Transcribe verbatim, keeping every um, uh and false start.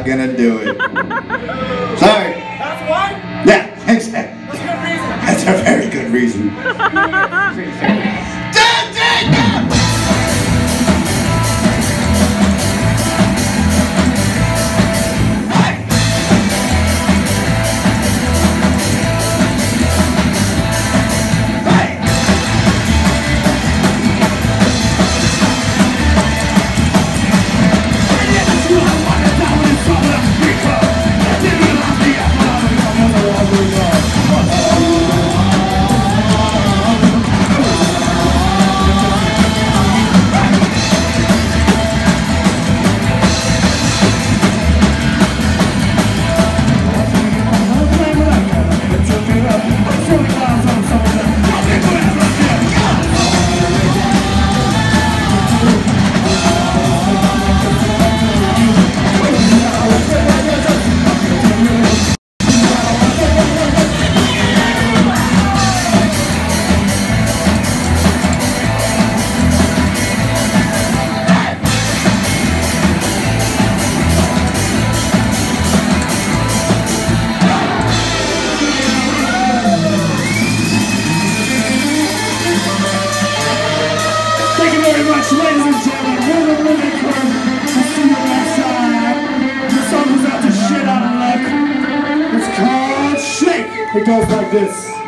gonna do it. Sorry. That's why? Yeah, exactly. That's a good reason. That's a very good reason. Ladies and gentlemen, we're the Limit Crew. We'll see you next time. This song is out to shit out of luck. It's called Shake. It goes like this.